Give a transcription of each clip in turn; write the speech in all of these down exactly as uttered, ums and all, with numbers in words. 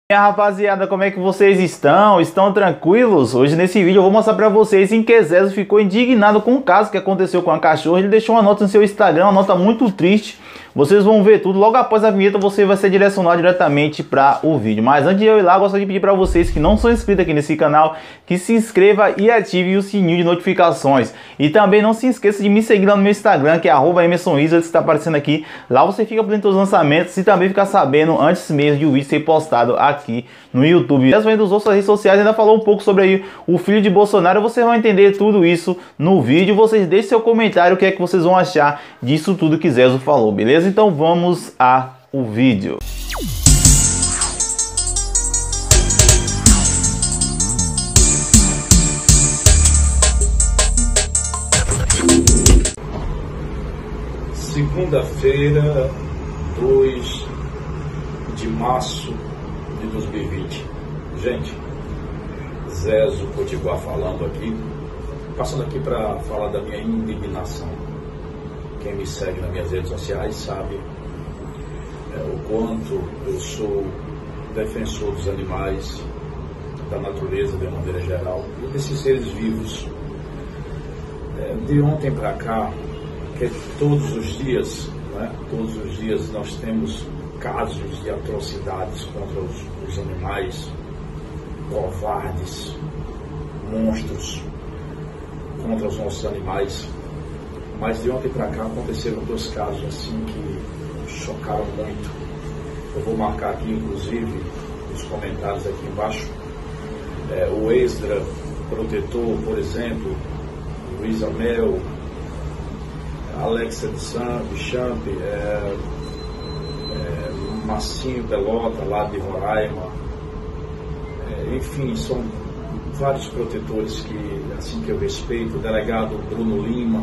E aí, rapaziada, como é que vocês estão? Estão tranquilos? Hoje nesse vídeo eu vou mostrar pra vocês em que Zezo ficou indignado com o caso que aconteceu com a cachorra. Ele deixou uma nota no seu Instagram, uma nota muito triste. Vocês vão ver tudo. Logo após a vinheta você vai ser direcionado diretamente para o vídeo. Mas antes de eu ir lá, eu gostaria de pedir para vocês que não são inscritos aqui nesse canal, que se inscreva e ative o sininho de notificações. E também não se esqueça de me seguir lá no meu Instagram, que é arroba Emerson Wizards, que está aparecendo aqui. Lá você fica por dentro dos lançamentos e também fica sabendo antes mesmo de o vídeo ser postado aqui no YouTube. Além dos outras redes sociais, ainda falou um pouco sobre aí o filho de Bolsonaro. Vocês vão entender tudo isso no vídeo. Vocês deixem seu comentário, o que é que vocês vão achar disso tudo que Zezo falou, beleza? Então vamos ao vídeo. Segunda-feira, dois de março de dois mil e vinte. Gente, Zezo Potiguar falando aqui, passando aqui para falar da minha indignação. Quem me segue nas minhas redes sociais sabe é, o quanto eu sou defensor dos animais, da natureza de uma maneira geral e desses seres vivos. É, de ontem para cá, que todos os dias, né, todos os dias nós temos casos de atrocidades contra os, os animais, covardes, monstros contra os nossos animais. Mas de ontem para cá aconteceram dois casos assim que chocaram muito. Eu vou marcar aqui, inclusive, nos comentários aqui embaixo, é, o Esdra Protetor, por exemplo, Luiz Amel, Alexa de San, de Champ, é, é, Massinho Pelota, lá de Roraima, é, enfim, são vários protetores que, assim, que eu respeito, o delegado Bruno Lima,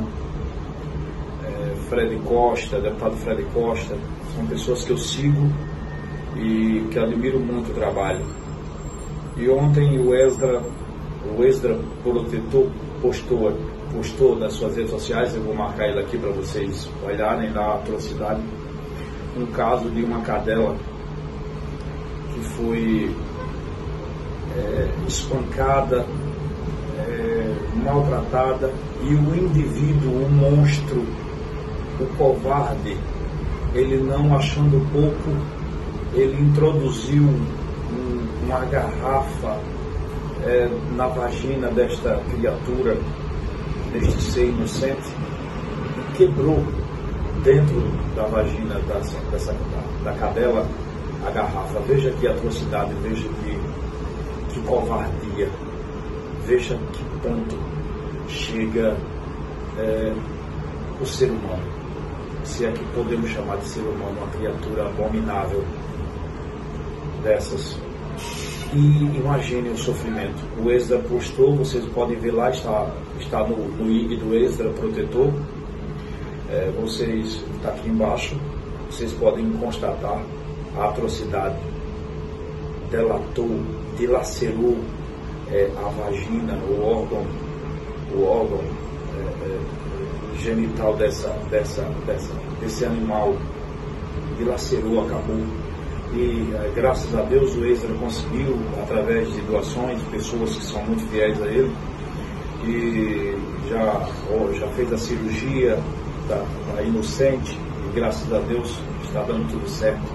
Fred Costa, deputado Fred Costa, são pessoas que eu sigo e que admiro muito o trabalho. E ontem o Esdra, o Esdra Protetor postou, postou nas suas redes sociais, eu vou marcar ele aqui para vocês olharem lá a atrocidade, um caso de uma cadela que foi é, espancada, é, maltratada, e o indivíduo, o monstro, o covarde, ele não achando pouco, ele introduziu um, uma garrafa é, na vagina desta criatura, deste ser inocente, e quebrou dentro da vagina dessa, dessa, da, da cadela a garrafa. Veja que atrocidade, veja que, que covardia, veja que ponto chega é, o ser humano. Se é que podemos chamar de ser humano uma criatura abominável dessas. E imagine o sofrimento. O Esdra postou, vocês podem ver lá, está, está no, no I G do Esdra Protetor. É, vocês, está aqui embaixo, vocês podem constatar a atrocidade. Delatou, dilacerou é, a vagina, o órgão, o órgão é, é, genital dessa, dessa, dessa, desse animal, dilacerou, acabou. E graças a Deus o Esdra conseguiu, através de doações, pessoas que são muito fiéis a ele, e já, oh, já fez a cirurgia, está tá inocente, e graças a Deus está dando tudo certo.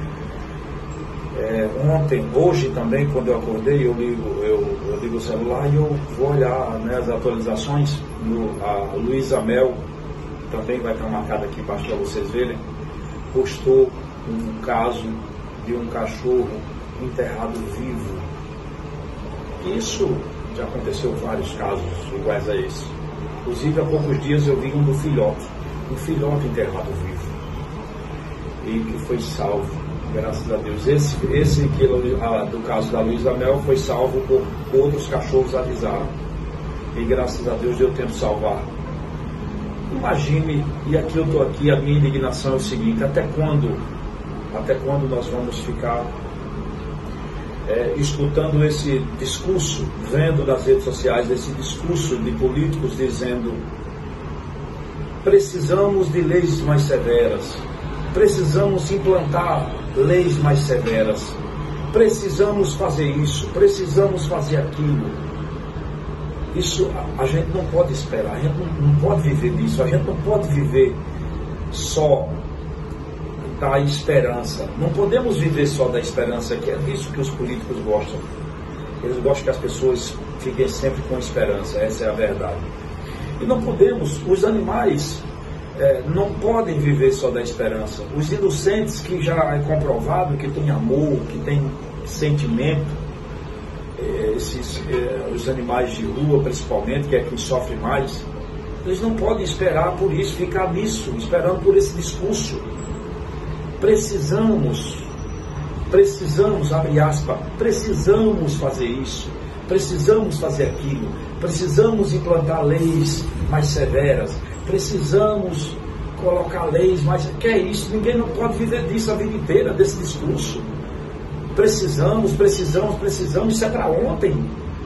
É, ontem, hoje também, quando eu acordei, eu ligo, eu, eu ligo o celular e eu vou olhar, né, as atualizações. No, a Luiz Amel, também vai estar marcada aqui embaixo para vocês verem, postou um caso de um cachorro enterrado vivo. Isso já aconteceu vários casos iguais a esse. Inclusive há poucos dias eu vi um do filhote, um filhote enterrado vivo, e que foi salvo. Graças a Deus. Esse, esse que, a, do caso da Luísa Mel foi salvo por outros cachorros avisaram. E graças a Deus deu tempo de salvar. Imagine, e aqui eu estou aqui, a minha indignação é o seguinte: até quando, até quando nós vamos ficar é, escutando esse discurso, vendo nas redes sociais esse discurso de políticos dizendo precisamos de leis mais severas, precisamos implantar leis mais severas. precisamos fazer isso, precisamos fazer aquilo. Isso a, a gente não pode esperar, a gente não, não pode viver disso, a gente não pode viver só da esperança. Não podemos viver só da esperança, que é disso que os políticos gostam. Eles gostam que as pessoas fiquem sempre com esperança, essa é a verdade. E não podemos, os animais é, não podem viver só da esperança. Os inocentes, que já é comprovado que tem amor, que tem sentimento, é, esses, é, os animais de rua principalmente, que é quem sofre mais, eles não podem esperar por isso, ficar nisso, esperando por esse discurso. Precisamos, precisamos, abre aspas, precisamos fazer isso, precisamos fazer aquilo, precisamos implantar leis mais severas, precisamos colocar leis mais... Que é isso? Ninguém não pode viver disso a vida inteira, desse discurso. Precisamos, precisamos, precisamos, isso é para ontem.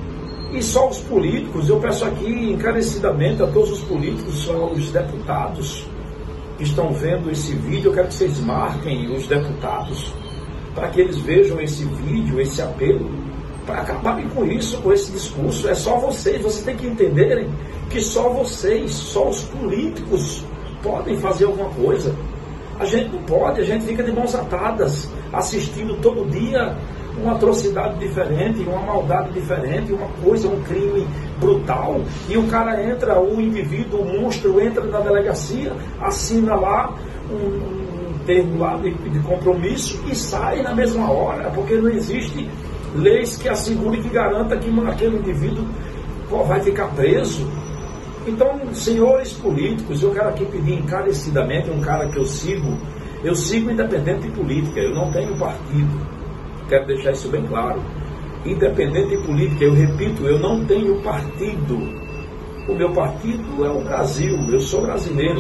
E só os políticos, eu peço aqui encarecidamente a todos os políticos, só os deputados que estão vendo esse vídeo, eu quero que vocês marquem os deputados, para que eles vejam esse vídeo, esse apelo, para acabarem com isso, com esse discurso. É só vocês, vocês têm que entenderem que só vocês, só os políticos podem fazer alguma coisa. A gente não pode, a gente fica de mãos atadas, assistindo todo dia uma atrocidade diferente, uma maldade diferente, uma coisa, um crime brutal, e o cara entra, o indivíduo, o monstro entra na delegacia, assina lá um, um termo lá de, de compromisso e sai na mesma hora, porque não existe leis que assegurem, que garanta que aquele indivíduo pô, vai ficar preso. Então, senhores políticos, eu quero aqui pedir encarecidamente, um cara que eu sigo, eu sigo independente de política, eu não tenho partido. Quero deixar isso bem claro. Independente de política, eu repito, eu não tenho partido. O meu partido é o Brasil, eu sou brasileiro.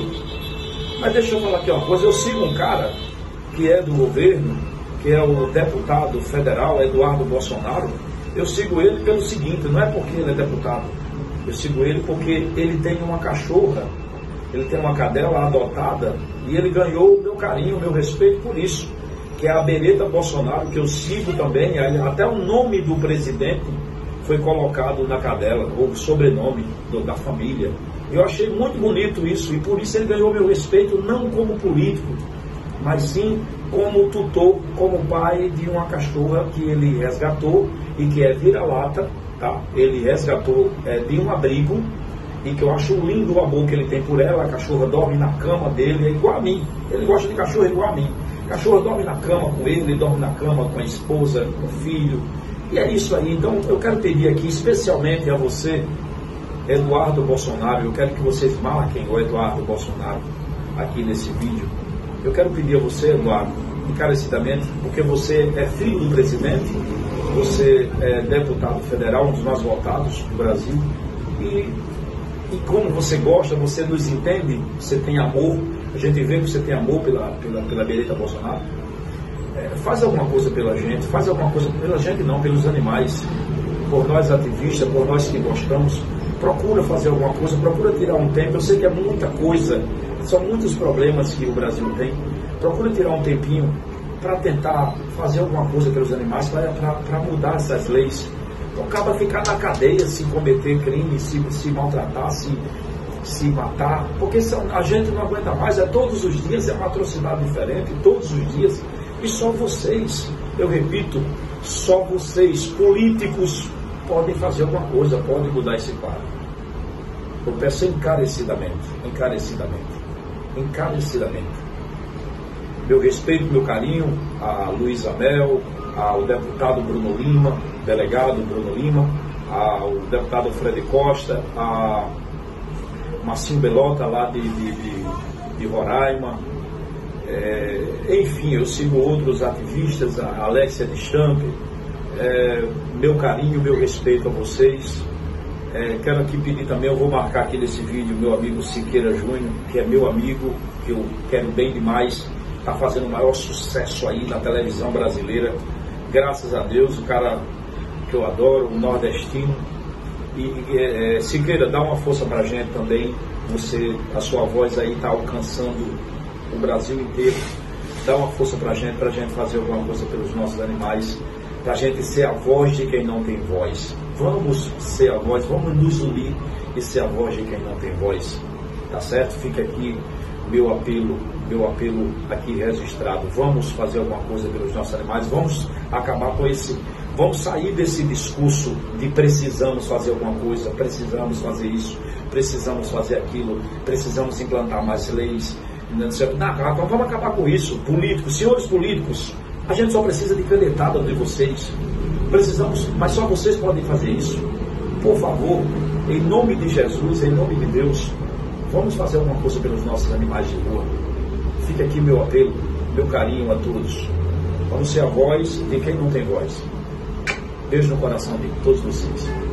Mas deixa eu falar aqui uma coisa, eu sigo um cara que é do governo, que é o deputado federal Eduardo Bolsonaro. Eu sigo ele pelo seguinte, não é porque ele é deputado, eu sigo ele porque ele tem uma cachorra, ele tem uma cadela adotada, e ele ganhou o meu carinho, o meu respeito por isso, que é a Bereta Bolsonaro, que eu sigo também, até o nome do presidente foi colocado na cadela, ou o sobrenome do, da família. Eu achei muito bonito isso, e por isso ele ganhou meu respeito, não como político, mas sim como tutor, como pai de uma cachorra que ele resgatou, e que é vira-lata, tá? Ele resgatou é, de um abrigo, e que eu acho lindo o amor que ele tem por ela. A cachorra dorme na cama dele, é igual a mim, ele gosta de cachorro igual a mim. A cachorra dorme na cama com ele, ele dorme na cama com a esposa, com o filho. E é isso aí. Então eu quero pedir aqui especialmente a você, Eduardo Bolsonaro, eu quero que vocês marquem o Eduardo Bolsonaro aqui nesse vídeo. Eu quero pedir a você, Eduardo, encarecidamente, porque você é filho do presidente, você é deputado federal, um dos mais votados do Brasil, e, e como você gosta, você nos entende, você tem amor. A gente vê que você tem amor pela, pela, pela Bereta Bolsonaro. É, faz alguma coisa pela gente, faz alguma coisa pela gente não, pelos animais, por nós ativistas, por nós que gostamos. Procura fazer alguma coisa, procura tirar um tempo. Eu sei que é muita coisa, são muitos problemas que o Brasil tem. Procura tirar um tempinho para tentar fazer alguma coisa pelos animais, para mudar essas leis. Então acaba ficar na cadeia se cometer crime, se, se maltratar, se... se matar, porque a gente não aguenta mais, é todos os dias, é uma atrocidade diferente, todos os dias, e só vocês, eu repito, só vocês, políticos, podem fazer alguma coisa, podem mudar esse quadro. Eu peço encarecidamente, encarecidamente, encarecidamente, meu respeito, meu carinho a Luísa Mel, ao deputado Bruno Lima, delegado Bruno Lima, ao deputado Fred Costa, a Marcinho Belota lá de, de, de, de Roraima, é, enfim, eu sigo outros ativistas, a Alexia de Stamp, é, meu carinho, meu respeito a vocês. É, quero aqui pedir também, eu vou marcar aqui nesse vídeo meu amigo Siqueira Júnior, que é meu amigo, que eu quero bem demais, está fazendo o maior sucesso aí na televisão brasileira, graças a Deus, o cara que eu adoro, o nordestino. E é, Siqueira, dá uma força pra gente também, você, a sua voz aí está alcançando o Brasil inteiro, dá uma força pra gente, pra gente fazer alguma coisa pelos nossos animais, para a gente ser a voz de quem não tem voz. Vamos ser a voz, vamos nos unir e ser a voz de quem não tem voz. Tá certo? Fica aqui meu apelo, meu apelo aqui registrado. Vamos fazer alguma coisa pelos nossos animais, vamos acabar com esse, vamos sair desse discurso de precisamos fazer alguma coisa, precisamos fazer isso, precisamos fazer aquilo, precisamos implantar mais leis. Não, não, vamos acabar com isso. Políticos, senhores políticos, a gente só precisa de canetada de vocês. Precisamos, mas só vocês podem fazer isso. Por favor, em nome de Jesus, em nome de Deus, vamos fazer alguma coisa pelos nossos animais de rua. Fica aqui meu apelo, meu carinho a todos. Vamos ser a voz de quem não tem voz. Beijo no coração de todos vocês.